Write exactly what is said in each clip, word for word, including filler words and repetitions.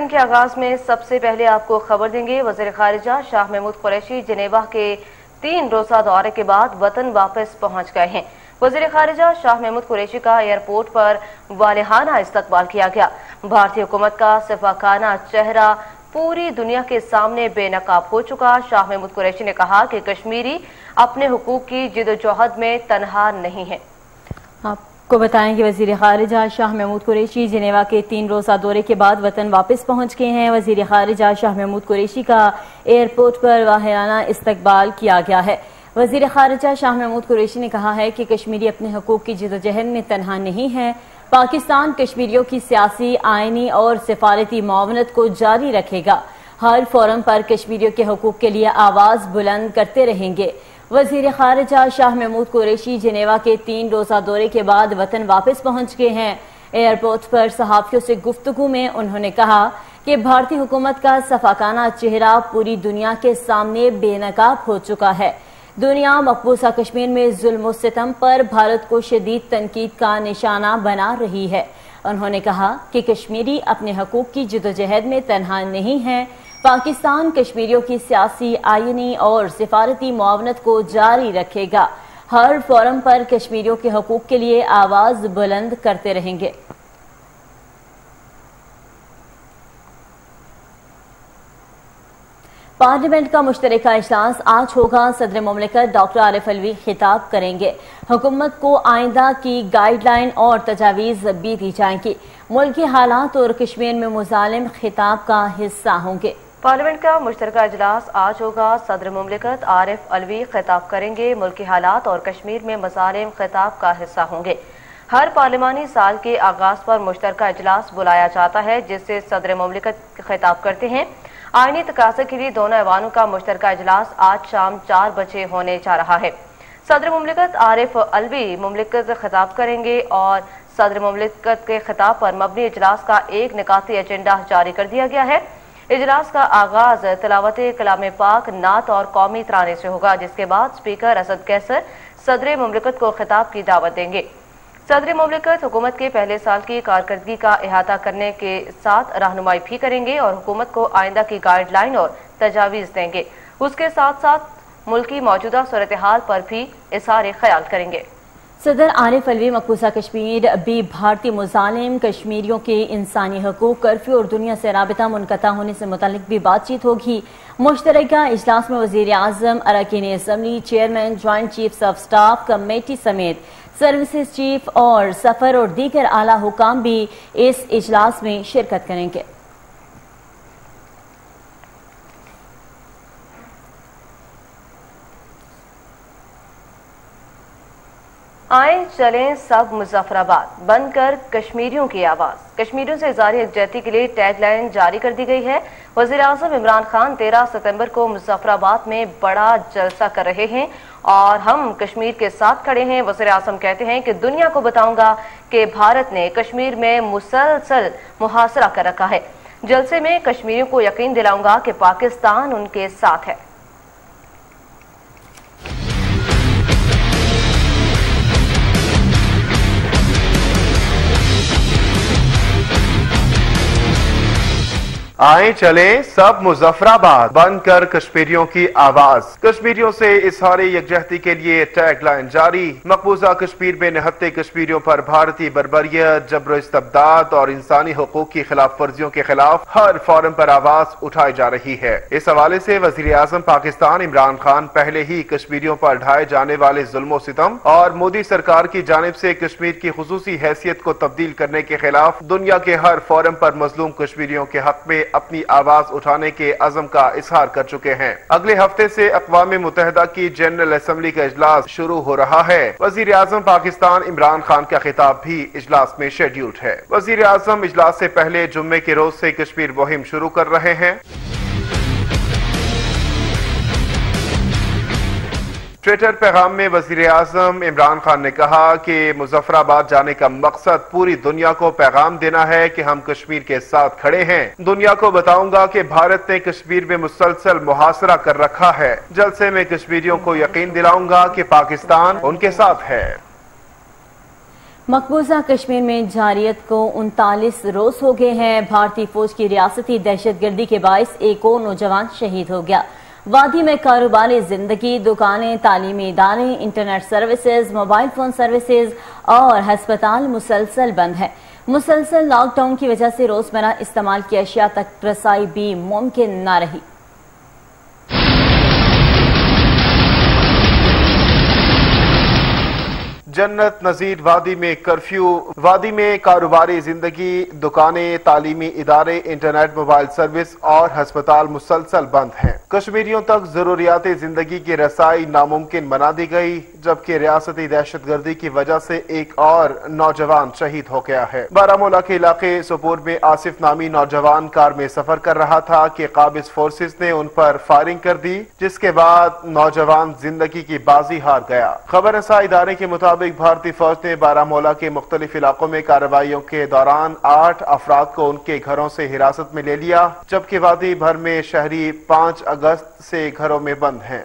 Bulletin के आगाज में सबसे पहले आपको खबर देंगे। वजीर खारिजा शाह महमूद कुरैशी जिनेवा के तीन रोजा दौरे के बाद वतन वापस पहुंच गए हैं। वजीर खारिजा शाह महमूद कुरैशी का एयरपोर्ट पर वालिहाना इस्तकबाल किया गया। भारतीय हुकूमत का सिफाकाना चेहरा पूरी दुनिया के सामने बेनकाब हो चुका। शाह महमूद कुरैशी ने कहा कि कश्मीरी अपने हुकूक की जिदोजहद में तनहा नहीं है। आपको बताएं कि वजीर खारिजा शाह महमूद कुरैशी जिनेवा के तीन रोजा दौरे के बाद वतन वापस पहुंच गए हैं। वजीर खारिजा शाह महमूद कुरैशी का एयरपोर्ट पर वाहियाना इस्तकबाल किया गया है। वजीर खारिजा शाह महमूद कुरैशी ने कहा है कि कश्मीरी अपने हुकूक की जिदोजहद में तनहा नहीं है। पाकिस्तान कश्मीरियों की सियासी, आईनी और सिफारती मुआवनत को जारी रखेगा। हर फोरम पर कश्मीरियों के हुकूक के लिए आवाज बुलंद करते रहेंगे। वजीर खारिजा शाह महमूद कुरैशी जिनेवा के तीन रोजा दौरे के बाद वतन वापस पहुंच गए हैं। एयरपोर्ट पर सहाफियों से गुफ्तगू में उन्होंने कहा कि भारतीय हुकूमत का सफाकाना चेहरा पूरी दुनिया के सामने बेनकाब हो चुका है। दुनिया मकबूजा कश्मीर में जुल्म सितम पर भारत को शदीद तनकीद का निशाना बना रही है। उन्होंने कहा कि कश्मीरी अपने हकूक की जिदोजहद में तनहा नहीं है। पाकिस्तान कश्मीरियों की सियासी, आईनी और सिफारती मुआवनत को जारी रखेगा। हर फोरम पर कश्मीरियों के हकूक के लिए आवाज बुलंद करते रहेंगे। पार्लियामेंट का मुश्तरका इजलास आज होगा। सदर मुमलिकत डॉक्टर आरिफ अलवी खिताब करेंगे। हुकूमत को आइंदा की गाइडलाइन और तजावीज भी दी जाएंगी। मुल्की हालात और कश्मीर में मुजालिम खिताब का हिस्सा होंगे। पार्लियामेंट का मुश्तरका इजलास आज होगा। सदर मुमलिकत आरिफ अलवी खिताब करेंगे। मुल्की हालात और कश्मीर में मुजालिम खिताब का हिस्सा होंगे। हर पार्लिमानी साल के आगाज पर मुश्तरका इजलास बुलाया जाता है, जिससे सदर मुमलिकत खिताब करते हैं। आईनी तकाज़े के लिए दोनों ऐवानों का मुश्तरका इजलास आज शाम चार बजे होने जा रहा है। सदर मुमलिकत आरिफ अलवी मुमलिकत खिताब करेंगे और सदर मुमलिकत के खिताब पर मबनी इजलास का एक निकाती एजेंडा जारी कर दिया गया है। इजलास का आगाज तिलावत कलाम पाक, नात और कौमी तराने से होगा, जिसके बाद स्पीकर असद कैसर सदर मुमलिकत को खिताब की दावत देंगे। सदर मुमलिकत हुकूमत के पहले साल की कारकर्दगी का अहाता करने के साथ रहनुमाई भी करेंगे और हुकूमत को आइंदा की गाइडलाइन और तजावीज़ देंगे। उसके साथ साथ मुल्की मौजूदा सूरत हाल पर भी इज़हार ख्याल करेंगे। सदर आरिफ अलवी मकबूजा कश्मीर भी भारतीय मुजालिम कश्मीरियों के इंसानी हकूक, कर्फ्यू और दुनिया से राबिता मुनक़ता होने से मुतालिक भी बातचीत होगी। मुश्तरका इजलास में वज़ीर आज़म, अरकान assembly, chairman, joint chiefs of staff committee समेत सर्विसेज चीफ और सफर और दीगर आला हुकाम भी इस इजलास में शिरकत करेंगे। आए चलें सब मुजफ्फराबाद, बनकर कश्मीरियों की आवाज। कश्मीरियों से इज़हार यकजहती के लिए टैग लाइन जारी कर दी गई है। वज़ीर आज़म इमरान खान तेरह सितंबर को मुजफ्फराबाद में बड़ा जलसा कर रहे हैं और हम कश्मीर के साथ खड़े हैं। वज़ीर आज़म कहते हैं कि दुनिया को बताऊंगा कि भारत ने कश्मीर में मुसलसल मुहासरा कर रखा है। जलसे में कश्मीरियों को यकीन दिलाऊंगा कि पाकिस्तान उनके साथ है। आए चले सब मुजफ्फराबाद, बनकर कश्मीरियों की आवाज। कश्मीरियों से इज़हार यकजहती के लिए टैग लाइन जारी। मकबूजा कश्मीर में निहत्ते कश्मीरियों पर भारतीय बर्बरियत, जबर इस्तबदाद और इंसानी हुकूक की खिलाफ वर्जियों के खिलाफ हर फोरम पर आवाज उठाई जा रही है। इस हवाले से वजीर आजम पाकिस्तान इमरान खान पहले ही कश्मीरियों पर ढाए जाने वाले जुल्म सितम और मोदी सरकार की जानिब से कश्मीर की खुसूसी हैसियत को तब्दील करने के खिलाफ दुनिया के हर फोरम पर मजलूम कश्मीरियों के हक में अपनी आवाज उठाने के अज़म का इजहार कर चुके हैं। अगले हफ्ते से अक़वाम मुत्तहिदा की जनरल असम्बली का इजलास शुरू हो रहा है। वजीर आजम पाकिस्तान इमरान खान का खिताब भी इजलास में शेड्यूल्ड है। वजीर आजम इजलास से पहले जुम्मे के रोज से कश्मीर मुहिम शुरू कर रहे हैं। ट्विटर पैगाम में वजीर आजम इमरान खान ने कहा कि मुजफ्फराबाद जाने का मकसद पूरी दुनिया को पैगाम देना है कि हम कश्मीर के साथ खड़े हैं। दुनिया को बताऊंगा कि भारत ने कश्मीर में मुसलसल मुहासरा कर रखा है। जलसे में कश्मीरियों को यकीन दिलाऊंगा कि पाकिस्तान उनके साथ है। مقبوضہ کشمیر میں جارحیت کو انتالیس روز ہو گئے ہیں۔ بھارتی فوج کی ریاستی دہشت گردی کے باعث ایک اور نوجوان شہید ہو گیا۔ وادی میں کاروباری زندگی، دکانیں، تعلیمی ادارے، internet services, mobile phone services اور ہسپتال مسلسل بند ہیں۔ مسلسل لاک ڈاؤن کی وجہ سے روزمرہ استعمال کی اشیاء تک رسائی بھی ممکن نہ رہی۔ جنت نظیر وادی میں کرفیو، وادی میں کاروباری زندگی، دکانیں، تعلیمی ادارے، انٹرنیٹ، موبائل سروس اور ہسپتال مسلسل بند ہیں۔ کشمیریوں تک ضروریات زندگی کی رسائی ناممکن بنا دی گئی، جبکہ ریاستی دہشت گردی کی وجہ سے ایک اور نوجوان شہید ہو گیا ہے۔ بارامولہ کے علاقے سپور میں آصف نامی نوجوان کار میں سفر کر رہا تھا کہ قابض فورسز نے ان پر فائرنگ کر دی، جس کے بعد نوجوان زندگی کی بازی ہار گیا۔ خبر رساں ادارے کے مطابق بھارتی فوج نے بارامولہ کے مختلف علاقوں میں کارروائیوں کے دوران آٹھ افراد کو ان کے گھروں سے حراست میں لے لیا، جبکہ وادی بھر میں شہری پانچ اگست سے گھروں میں بند ہیں۔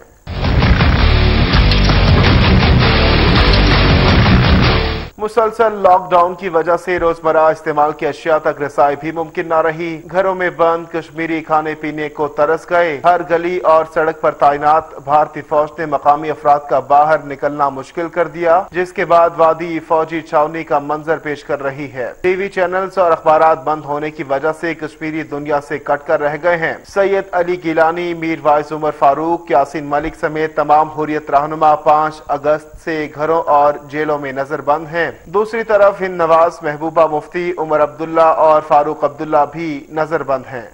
مسلسل لاک ڈاؤن کی وجہ سے روزمرہ استعمال کی اشیاء تک رسائی بھی ممکن نہ رہی۔ گھروں میں بند کشمیری کھانے پینے کو ترس گئے۔ ہر گلی اور سڑک پر تعینات بھارتی فوج نے مقامی افراد کا باہر نکلنا مشکل کر دیا، جس کے بعد وادی فوجی چھاونی کا منظر پیش کر رہی ہے۔ ٹی وی چینلز اور اخبارات بند ہونے کی وجہ سے کشمیری دنیا سے کٹ کر رہ گئے ہیں۔ سید علی گیلانی، میر وائز عمر فاروق، یاسین ملک سمیت تمام حریت رہنما پانچ اگست سے گھروں اور جیلوں میں نظر بند ہیں۔ دوسری طرف ہند نواز، محبوبہ مفتی، عمر عبداللہ اور فاروق عبداللہ بھی نظر بند ہیں۔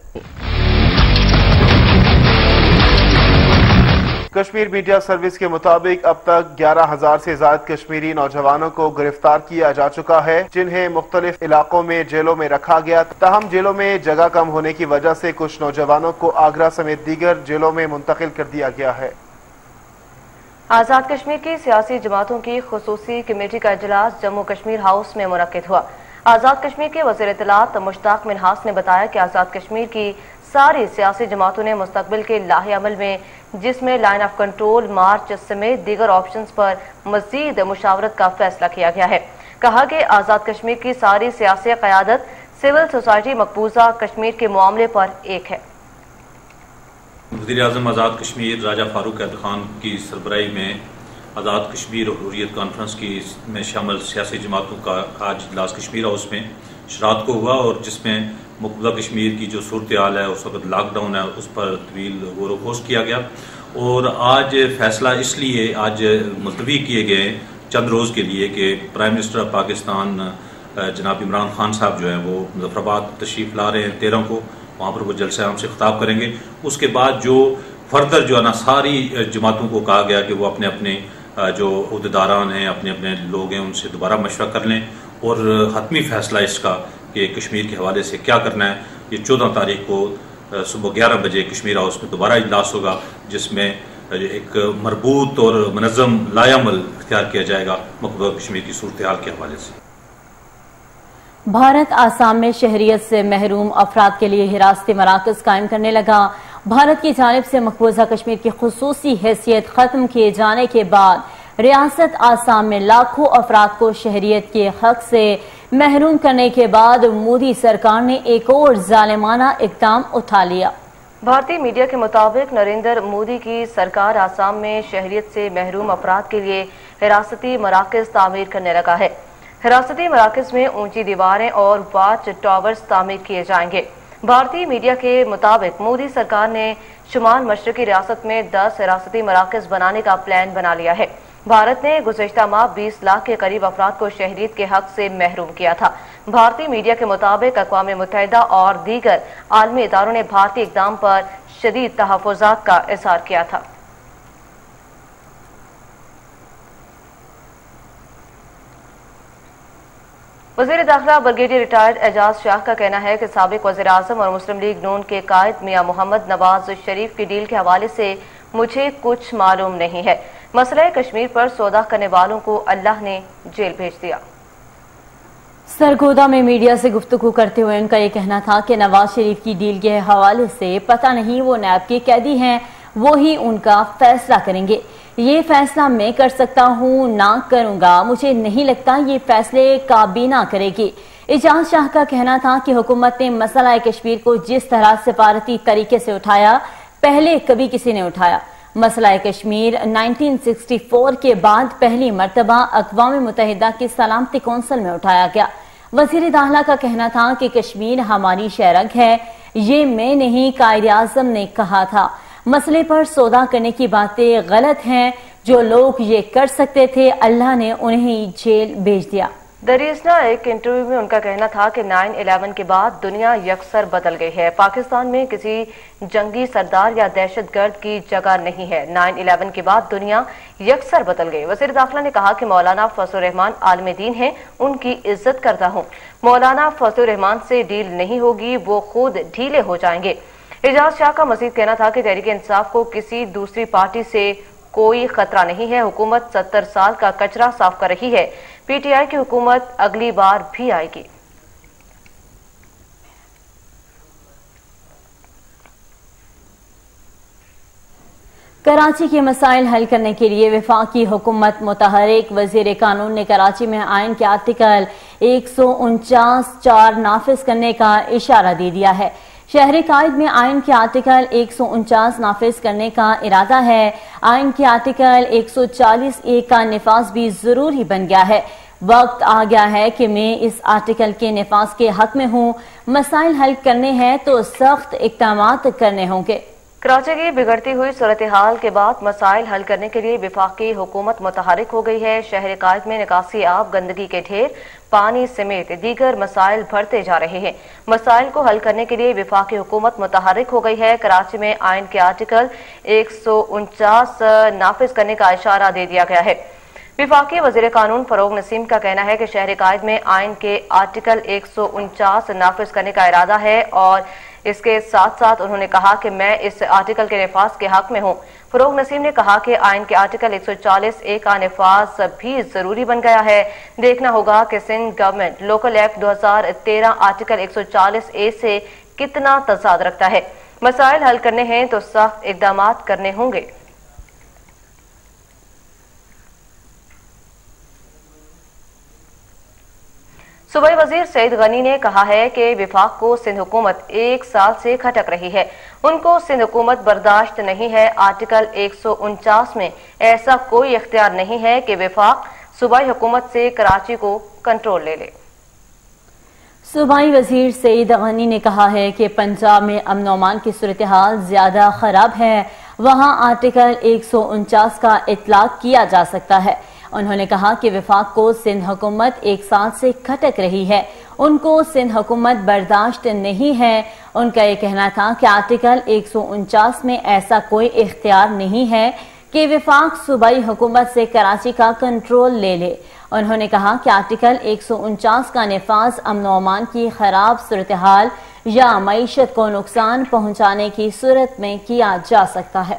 کشمیر میڈیا سروس کے مطابق اب تک گیارہ ہزار سے زائد کشمیری نوجوانوں کو گرفتار کیا جا چکا ہے، جنہیں مختلف علاقوں میں جیلوں میں رکھا گیا۔ تاہم جیلوں میں جگہ کم ہونے کی وجہ سے کچھ نوجوانوں کو آگرہ سمیت دیگر جیلوں میں منتقل کر دیا گیا ہے۔ آزاد کشمیر کی سیاسی جماعتوں کی خصوصی کمیٹی کا اجلاس جموں کشمیر ہاؤس میں منعقد ہوا۔ آزاد کشمیر کے وزیر اطلاعات مشتاق منہاس نے بتایا کہ آزاد کشمیر کی ساری سیاسی جماعتوں نے مستقبل کے لاہے عمل میں، جس میں لائن آف کنٹرول، مارچ سمیت دیگر آپشنز پر مزید مشاورت کا فیصلہ کیا گیا ہے۔ کہا کہ آزاد کشمیر کی ساری سیاسی قیادت سول سوسائٹی مقبوضہ کشمیر کے معاملے پر ایک ہے۔ وزیر اعظم آزاد کشمیر راجہ فاروق عبد خان کی سربراہی میں آزاد کشمیر اور حریت کانفرنس کی میں شامل سیاسی جماعتوں کا آج اجلاس کشمیر ہاؤس میں شرات کو ہوا، اور جس میں مقبوضہ کشمیر کی جو صورتحال ہے، اس وقت لاک ڈاؤن ہے، اس پر طویل غور و خوض کیا گیا۔ اور آج فیصلہ اس لیے آج ملتوی کیے گئے چند روز کے لیے کہ پرائم منسٹر آف پاکستان جناب عمران خان صاحب جو ہے وہ مظفر آباد تشریف لا رہے ہیں تیرہ کو، وہاں پر وہ جلسہ ہم سے خطاب کریں گے۔ اس کے بعد جو فردر جو ہے نا ساری جماعتوں کو کہا گیا کہ وہ اپنے اپنے جو عہدیداران ہیں، اپنے اپنے لوگ ہیں، ان سے دوبارہ مشورہ کر لیں، اور حتمی فیصلہ اس کا کہ کشمیر کے حوالے سے کیا کرنا ہے، یہ چودہ تاریخ کو صبح گیارہ بجے کشمیر ہاؤس میں دوبارہ اجلاس ہوگا، جس میں ایک مربوط اور منظم لائحہ عمل اختیار کیا جائے گا مقبوضہ کشمیر کی صورتحال کے حوالے سے۔ بھارت آسام میں شہریت سے محروم افراد کے لیے حراستی مراکز قائم کرنے لگا۔ بھارت کی جانب سے مقبوضہ کشمیر کی خصوصی حیثیت ختم کیے جانے کے بعد ریاست آسام میں لاکھوں افراد کو شہریت کے حق سے محروم کرنے کے بعد مودی سرکار نے ایک اور ظالمانہ اقدام اٹھا لیا۔ بھارتی میڈیا کے مطابق نریندر مودی کی سرکار آسام میں شہریت سے محروم افراد کے لیے حراستی مراکز تعمیر کرنے لگا ہے۔ حراستی مراکز میں اونچی دیواریں اور واچ ٹاورز تعمیر کیے جائیں گے۔ بھارتی میڈیا کے مطابق مودی سرکار نے شمال مشرقی ریاست میں دس حراستی مراکز بنانے کا پلان بنا لیا ہے۔ بھارت نے گزشتہ ماہ بیس لاکھ کے قریب افراد کو شہریت کے حق سے محروم کیا تھا۔ بھارتی میڈیا کے مطابق اقوام متحدہ اور دیگر عالمی اداروں نے بھارتی اقدام پر شدید تحفظات کا اظہار کیا تھا۔ وزیر داخلہ بریگیڈیئر ریٹائرڈ اعجاز شاہ کا کہنا ہے کہ سابق وزیر اعظم اور مسلم لیگ نون کے قائد میاں محمد نواز شریف کی ڈیل کے حوالے سے مجھے کچھ معلوم نہیں ہے۔ مسئلہ کشمیر پر سودا کرنے والوں کو اللہ نے جیل بھیج دیا۔ سرگودا میں میڈیا سے گفتگو کرتے ہوئے ان کا یہ کہنا تھا کہ نواز شریف کی ڈیل کے حوالے سے پتہ نہیں وہ نیب کے قیدی ہیں، وہی ان کا فیصلہ کریں گے۔ یہ فیصلہ میں کر سکتا ہوں، نہ کروں گا، مجھے نہیں لگتا یہ فیصلے کابینہ کرے گی۔ اعجاز شاہ کا کہنا تھا کہ حکومت نے مسئلہ کشمیر کو جس طرح سفارتی طریقے سے اٹھایا پہلے کبھی کسی نے اٹھایا۔ مسئلہ کشمیر انیس سو چون کے بعد پہلی مرتبہ اقوام متحدہ کی سلامتی کونسل میں اٹھایا گیا۔ وزیر داخلہ کا کہنا تھا کہ کشمیر ہماری شہرگ ہے، یہ میں نہیں قائد اعظم نے کہا تھا۔ مسئلے پر سودا کرنے کی باتیں غلط ہیں، جو لوگ یہ کر سکتے تھے اللہ نے انہیں جیل بھیج دیا۔ دریسنا ایک انٹرویو میں ان کا کہنا تھا کہ نائن الیون کے بعد دنیا یکسر بدل گئی ہے، پاکستان میں کسی جنگی سردار یا دہشت گرد کی جگہ نہیں ہے، نائن الیون کے بعد دنیا یکسر بدل گئی۔ وزیر داخلہ نے کہا کہ مولانا فضل الرحمان عالم دین ہیں، ان کی عزت کرتا ہوں، مولانا فضل الرحمان سے ڈیل نہیں ہوگی، وہ خود ڈھیلے ہو جائیں گے۔ اعجاز شاہ کا مزید کہنا تھا کہ تحریک انصاف کو کسی دوسری پارٹی سے کوئی خطرہ نہیں ہے، حکومت ستر سال کا کچرا صاف کر رہی ہے، پی ٹی آئی کی حکومت اگلی بار بھی آئے گی۔ کراچی کے مسائل حل کرنے کے لیے وفاقی حکومت متحرک، وزیر قانون نے کراچی میں آئین کے آرٹیکل ایک سو انچاس چار نافذ کرنے کا اشارہ دے دیا ہے۔ شہر قائد میں آئین کے آرٹیکل ایک سو انچاس نافذ کرنے کا ارادہ ہے۔ آئین کے آرٹیکل ایک سو چالیس اے کا نفاذ بھی ضروری بن گیا ہے۔ وقت آ گیا ہے کہ میں اس آرٹیکل کے نفاذ کے حق میں ہوں، مسائل حل کرنے ہیں تو سخت اقدامات کرنے ہوں گے۔ کراچی کی بگڑتی ہوئی صورتحال کے بعد مسائل حل کرنے کے لیے وفاقی حکومت متحرک ہو گئی ہے۔ شہر قائد میں نکاسی آب، گندگی کے ڈھیر، پانی سمیت دیگر مسائل بڑھتے جا رہے ہیں۔ مسائل کو حل کرنے کے لیے وفاقی حکومت متحرک ہو گئی ہے۔ کراچی میں آئین کے آرٹیکل ایک سو انچاس نافذ کرنے کا اشارہ دے دیا گیا ہے۔ وفاقی وزیر قانون فروغ نسیم کا کہنا ہے کہ شہر قائد میں آئین کے آرٹیکل ایک سو انچاس نافذ کرنے کا ارادہ ہے، اور اس کے ساتھ ساتھ انہوں نے کہا کہ میں اس آرٹیکل کے نفاذ کے حق میں ہوں۔ فروغ نسیم نے کہا کہ آئین کے آرٹیکل ایک سو چالیس اے کا نفاذ بھی ضروری بن گیا ہے۔ دیکھنا ہوگا کہ سندھ گورنمنٹ لوکل ایکٹ دو ہزار تیرہ آرٹیکل ایک سو چالیس اے سے کتنا تضاد رکھتا ہے۔ مسائل حل کرنے ہیں تو سخت اقدامات کرنے ہوں گے۔ صوبائی وزیر سعید غنی نے کہا ہے کہ وفاق کو سندھ حکومت ایک سال سے کھٹک رہی ہے، ان کو سندھ حکومت برداشت نہیں ہے۔ آرٹیکل ایک سو انچاس میں ایسا کوئی اختیار نہیں ہے کہ وفاق صوبائی حکومت سے کراچی کو کنٹرول لے لے۔ صوبائی وزیر سعید غنی نے کہا ہے کہ پنجاب میں امن و امان کی صورتحال زیادہ خراب ہے، وہاں آرٹیکل ایک سو انچاس کا اطلاق کیا جا سکتا ہے۔ انہوں نے کہا کہ وفاق کو سندھ حکومت ایک سال سے کھٹک رہی ہے، ان کو سندھ حکومت برداشت نہیں ہے۔ ان کا یہ کہنا تھا کہ آرٹیکل ایک سو انچاس میں ایسا کوئی اختیار نہیں ہے کہ وفاق صوبائی حکومت سے کراچی کا کنٹرول لے لے۔ انہوں نے کہا کہ آرٹیکل ایک سو انچاس کا نفاذ امن و امان کی خراب صورتحال یا معیشت کو نقصان پہنچانے کی صورت میں کیا جا سکتا ہے۔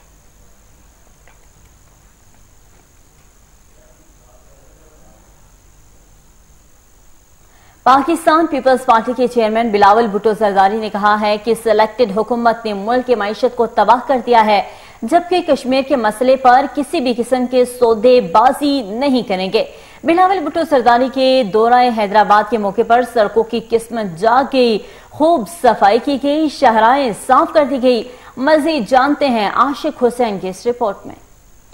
پاکستان پیپلز پارٹی کے چیئرمین بلاول بھٹو زرداری نے کہا ہے کہ سلیکٹڈ حکومت نے ملک کی معیشت کو تباہ کر دیا ہے، جبکہ کشمیر کے مسئلے پر کسی بھی قسم کے سودے بازی نہیں کریں گے۔ بلاول بھٹو زرداری کے دورہ حیدرآباد کے موقع پر سڑکوں کی قسمت جاگ گئی، خوب صفائی کی گئی، شاہراہیں صاف کر دی گئی۔ مزید جانتے ہیں عاشق حسین کی اس رپورٹ میں۔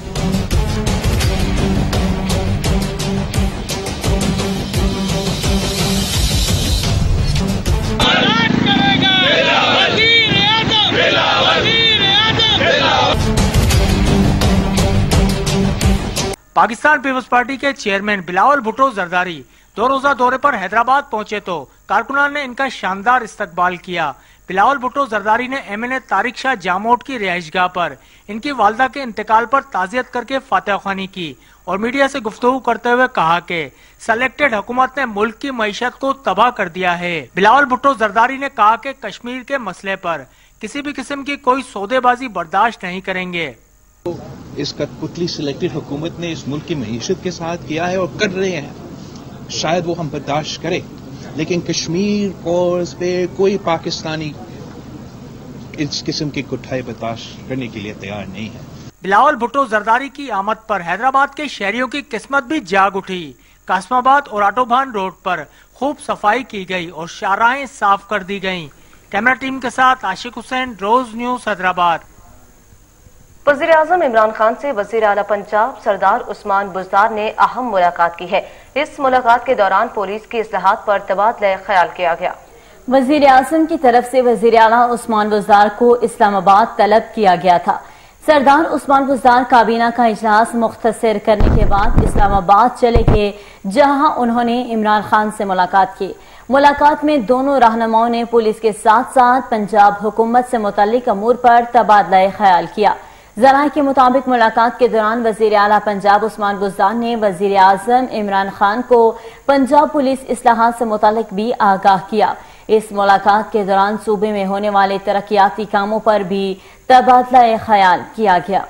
پاکستان پیپلز پارٹی کے چیئرمین بلاول بھٹو زرداری دو روزہ دورے پر حیدرآباد پہنچے تو کارکنان نے ان کا شاندار استقبال کیا۔ بلاول بھٹو زرداری نے M N A Tariq Shah Jamote کی رہائش گاہ پر ان کی والدہ کے انتقال پر تعزیت کر کے فاتحہ خوانی کی اور میڈیا سے گفتگو کرتے ہوئے کہا کہ سلیکٹڈ حکومت نے ملک کی معیشت کو تباہ کر دیا ہے۔ بلاول بھٹو زرداری نے کہا کہ کشمیر کے مسئلے پر کسی بھی قسم کی کوئی سودے بازی برداشت نہیں کریں گے۔ اس کٹپتلی سلیکٹڈ حکومت نے اس ملک کی معیشت کے ساتھ کیا ہے اور کر رہے ہیں، شاید وہ ہم برداشت کریں، لیکن کشمیر کورس پہ کوئی پاکستانی اس قسم کی کٹھائی برداشت کرنے کے لیے تیار نہیں ہے۔ بلاول بھٹو زرداری کی آمد پر حیدرآباد کے شہریوں کی قسمت بھی جاگ اٹھی۔ قاسم آباد اور آٹوبان روڈ پر خوب صفائی کی گئی اور شاہراہیں صاف کر دی گئیں۔ کیمرہ ٹیم کے ساتھ عاشق حسین، روز نیوز حیدرآباد۔ وزیر اعظم عمران خان سے وزیر اعلیٰ پنجاب سردار عثمان بزدار نے اہم ملاقات کی ہے۔ اس ملاقات کے دوران پولیس کی اصلاحات پر تبادلہ خیال کیا گیا۔ وزیر اعظم کی طرف سے وزیر اعلیٰ عثمان بزدار کو اسلام آباد طلب کیا گیا تھا۔ سردار عثمان بزدار کابینہ کا اجلاس مختصر کرنے کے بعد اسلام آباد چلے گئے، جہاں انہوں نے عمران خان سے ملاقات کی۔ ملاقات میں دونوں رہنماؤں نے پولیس کے ساتھ ساتھ پنجاب حکومت سے متعلق امور پر تبادلہ خیال کیا۔ ذرائع کے مطابق ملاقات کے دوران وزیر اعلیٰ پنجاب عثمان بزدار نے وزیر اعظم عمران خان کو پنجاب پولیس اصلاحات سے متعلق بھی آگاہ کیا۔ اس ملاقات کے دوران صوبے میں ہونے والے ترقیاتی کاموں پر بھی تبادلہ خیال کیا گیا۔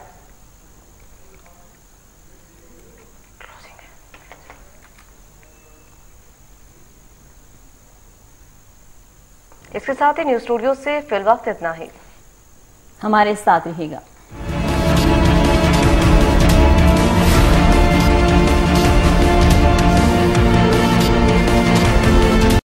اس کے ساتھ ہی نیوز اسٹوڈیو سے فی الوقت اتنا ہی۔ ہمارے ساتھ رہیے گا۔